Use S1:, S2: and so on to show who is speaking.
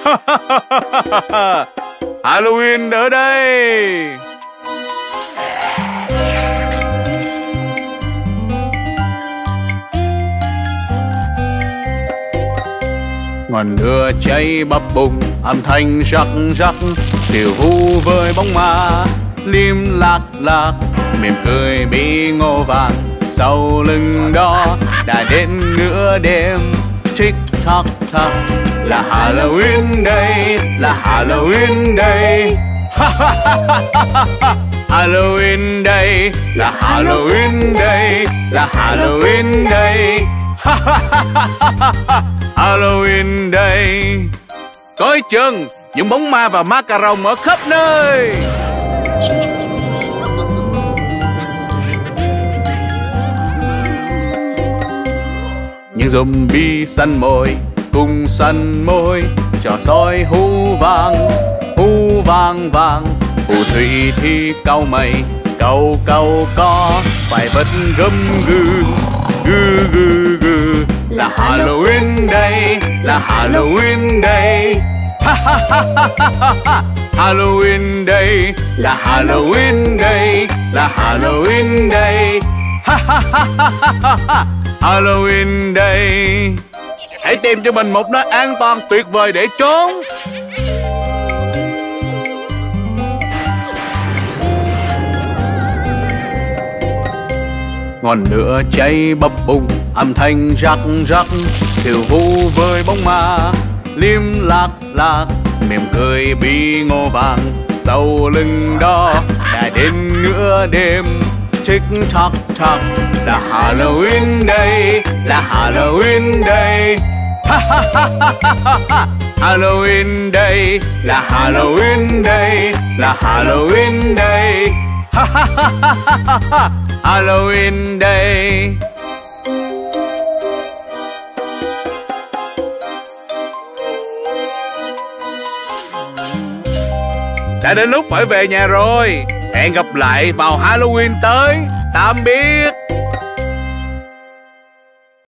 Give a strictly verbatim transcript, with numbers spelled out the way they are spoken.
S1: Halloween ở đây. Ngọn lửa cháy bập bùng, âm thanh rắc rắc, điều vu với bóng ma lim lạc lạc, mỉm cười bí ngô vàng sau lưng đó. Đã đến nửa đêm tick tock tock, là Halloween đây, là Halloween đây. Halloween đây, là Halloween đây, là Halloween đây. Halloween đây. Coi chừng những bóng ma và ma cà rồng ở khắp nơi. Những zombie săn mồi cùng săn mồi, trò soi hú vang hú vang vang. Phù thủy thì cau mày cau cau có, phải vật gầm gừ gừ gừ gừ. Là Halloween đây, là Halloween đây. Halloween đây, là Halloween đây, là Halloween đây. Halloween đây. Hãy tìm cho mình một nơi an toàn tuyệt vời để trốn. Ngọn lửa cháy bập bùng, âm thanh rắc rắc, khiêu vũ với bóng ma lim lạc lạc, mỉm cười bí ngô vàng sau lưng đó. Đã đến nửa đêm tick tock tock, là Halloween đây, là Halloween đây. Halloween đây, là Halloween đây, là Halloween đây. Halloween đây. Đã đến lúc phải về nhà rồi. Hẹn gặp lại vào Halloween tới. Tạm biệt.